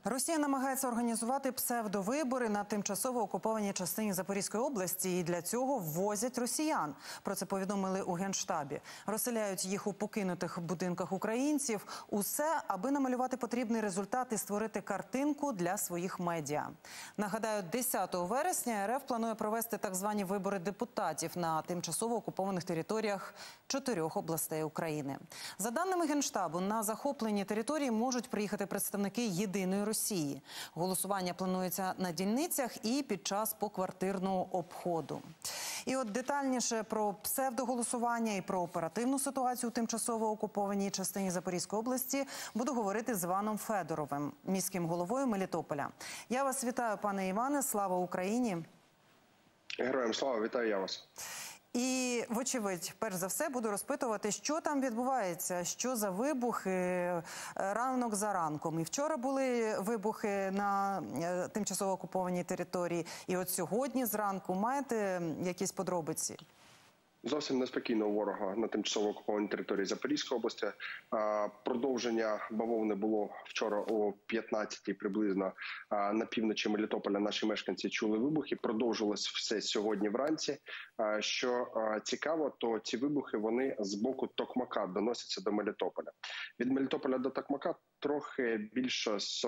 Росія намагається організувати псевдовибори на тимчасово окупованій частині Запорізької області, і для цього ввозять росіян. Про це повідомили у Генштабі. Розселяють їх у покинутих будинках українців. Усе, аби намалювати потрібний результат і створити картинку для своїх медіа. Нагадаю, 10 вересня РФ планує провести так звані вибори депутатів на тимчасово окупованих територіях 4 областей України. За даними Генштабу, на захоплені території можуть приїхати представники єдиної Росії. Голосування планується на дільницях і під час поквартирного обходу. І от детальніше про псевдоголосування і про оперативну ситуацію у тимчасово окупованій частині Запорізької області буду говорити з Іваном Федоровим, міським головою Мелітополя. Я вас вітаю, пане Іване, слава Україні! Героям слава, вітаю я вас! І, вочевидь, перш за все, буду розпитувати, що там відбувається, що за вибухи ранок за ранком. І вчора були вибухи на тимчасово окупованій території, і от сьогодні зранку. Маєте якісь подробиці? Зовсім неспокійно у ворога на тимчасово окупованій території Запорізької області. Продовження бавовни було вчора о 15-й приблизно на півночі Мелітополя. Наші мешканці чули вибухи. Продовжилось все сьогодні вранці. Що цікаво, то ці вибухи вони з боку Токмака доносяться до Мелітополя. Від Мелітополя до Токмака трохи більше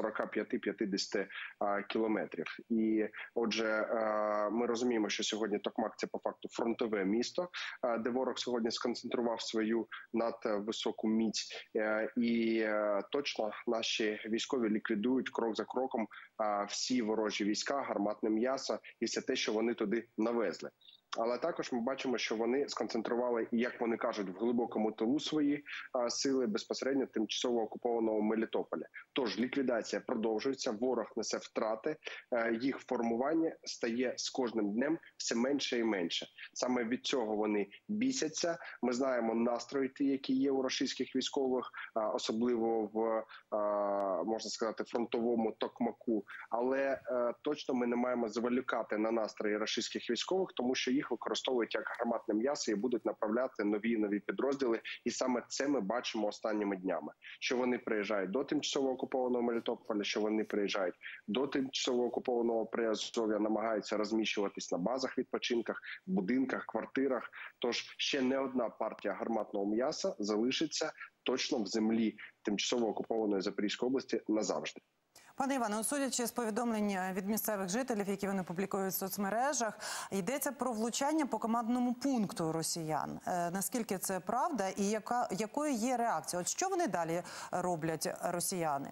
45-50 кілометрів. І отже, ми розуміємо, що сьогодні Токмак – це по факту фронтове місто, де ворог сьогодні сконцентрував свою надвисоку міць. І точно наші військові ліквідують крок за кроком всі ворожі війська, гарматне м'ясо і все те, що вони туди навезли. Але також ми бачимо, що вони сконцентрували, як вони кажуть, в глибокому тилу свої сили безпосередньо тимчасово окупованого Мелітополя. Тож ліквідація продовжується, ворог несе втрати, їх формування стає з кожним днем все менше і менше. Саме від цього вони бісяться. Ми знаємо настрої ті, які є у російських військових, особливо в, можна сказати, фронтовому Токмаку. Але точно ми не маємо зволікати на настрої російських військових, тому що їх використовують як гарматне м'ясо і будуть направляти нові підрозділи. І саме це ми бачимо останніми днями. Що вони приїжджають до тимчасово окупованого Мелітополя, що вони приїжджають до тимчасово окупованого Приазов'я, намагаються розміщуватись на базах відпочинках, будинках, квартирах. Тож ще не одна партія гарматного м'яса залишиться точно в землі тимчасово окупованої Запорізької області назавжди. Пане Іване, судячи з повідомлень від місцевих жителів, які вони публікують в соцмережах, йдеться про влучання по командному пункту росіян. Наскільки це правда і якою є реакція? От що вони далі роблять, росіяни?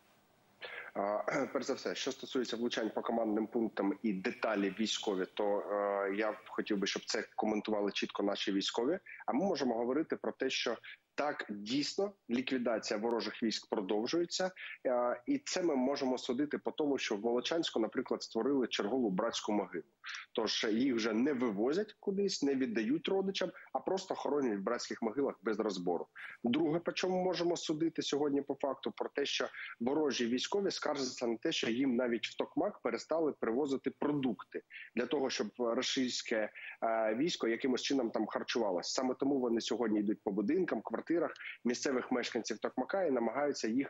Перш за все, що стосується влучань по командним пунктам і деталі військові, то я хотів би, щоб це коментували чітко наші військові. А ми можемо говорити про те, що так, дійсно, ліквідація ворожих військ продовжується. І це ми можемо судити по тому, що в Волочанську, наприклад, створили чергову братську могилу. Тож їх вже не вивозять кудись, не віддають родичам, а просто хоронять в братських могилах без розбору. Друге, по чому можемо судити сьогодні по факту, про те, що ворожі військові скаржаться на те, що їм навіть в Токмак перестали привозити продукти для того, щоб російське військо якимось чином там харчувалося. Саме тому вони сьогодні йдуть по будинкам, квартирах місцевих мешканців Токмака і намагаються їх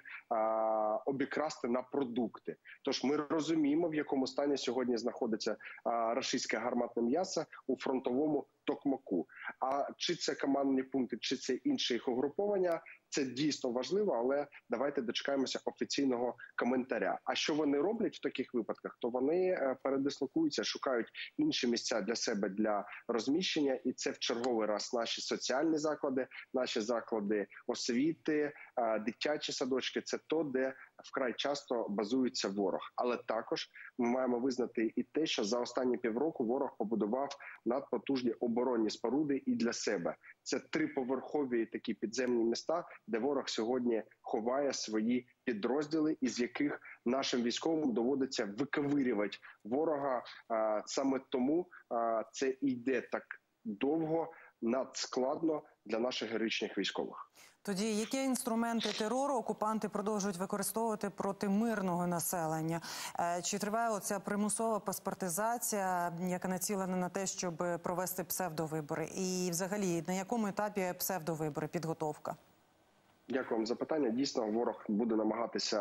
обікрасти на продукти. Тож ми розуміємо, в якому стані сьогодні знаходиться російське гарматне м'ясо у фронтовому Токмаку. А чи це командні пункти, чи це інші їх угруповання, це дійсно важливо, але давайте дочекаємося офіційного коментаря. А що вони роблять в таких випадках? То вони передислокуються, шукають інші місця для себе для розміщення, і це в черговий раз наші соціальні заклади, наші заклади освіти, дитячі садочки – це то, де вкрай часто базується ворог. Але також ми маємо визнати і те, що за останні півроку ворог побудував надпотужні оборонні споруди і для себе. Це 3-поверхові такі підземні міста, де ворог сьогодні ховає свої підрозділи, із яких нашим військовим доводиться виковирювати ворога. Саме тому це йде так довго, надскладно для наших героїчних військових. Тоді які інструменти терору окупанти продовжують використовувати проти мирного населення? Чи триває оця примусова паспортизація, яка націлена на те, щоб провести псевдовибори? І взагалі, на якому етапі псевдовибори, підготовка? Дякую вам за питання. Дійсно, ворог буде намагатися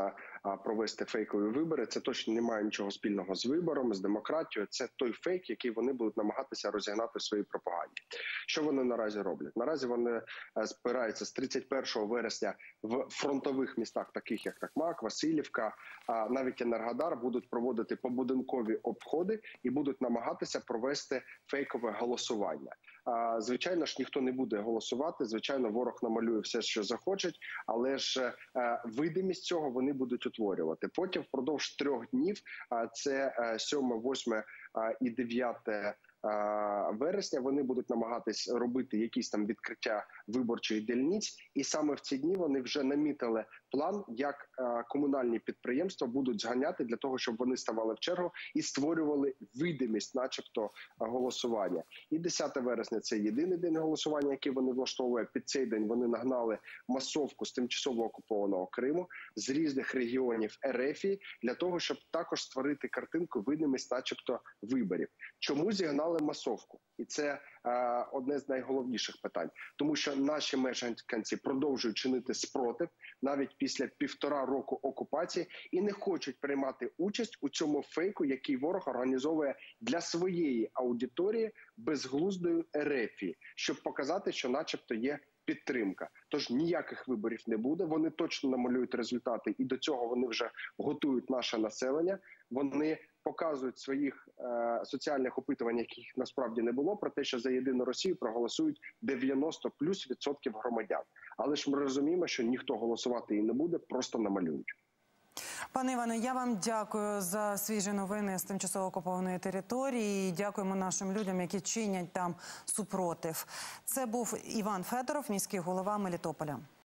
провести фейкові вибори. Це точно не має нічого спільного з вибором, з демократією. Це той фейк, який вони будуть намагатися розігнати в своїй пропаганді. Що вони наразі роблять? Наразі вони збираються з 31 вересня в фронтових містах, таких як Токмак, Василівка, навіть Енергодар, будуть проводити побудинкові обходи і будуть намагатися провести фейкове голосування. Звичайно ж, ніхто не буде голосувати, звичайно, ворог намалює все, що захоче, але ж видимість цього вони будуть утворювати. Потім впродовж 3 днів, це 7, 8 і 9 вересня, вони будуть намагатись робити якісь там відкриття виборчих дільниць, і саме в ці дні вони вже намітили план, як комунальні підприємства будуть зганяти для того, щоб вони ставали в чергу і створювали видимість, начебто, голосування. І 10 вересня – це єдиний день голосування, який вони влаштовують. Під цей день вони нагнали масовку з тимчасово окупованого Криму, з різних регіонів РФ, для того, щоб також створити картинку, видимість, начебто, виборів. Чому зігнали масовку? І це одне з найголовніших питань. Тому що наші мешканці продовжують чинити спротив навіть після 1,5 року окупації і не хочуть приймати участь у цьому фейку, який ворог організовує для своєї аудиторії безглуздою ерефії, щоб показати, що начебто є підтримка. Тож ніяких виборів не буде, вони точно намалюють результати, і до цього вони вже готують наше населення. Вони показують в своїх соціальних опитуваннях, яких насправді не було, про те, що за Єдину Росію проголосують 90+ % громадян. Але ж ми розуміємо, що ніхто голосувати і не буде, просто намалюють. Пане Іване, я вам дякую за свіжі новини з тимчасово окупованої території. Дякуємо нашим людям, які чинять там супротив. Це був Іван Федоров, міський голова Мелітополя.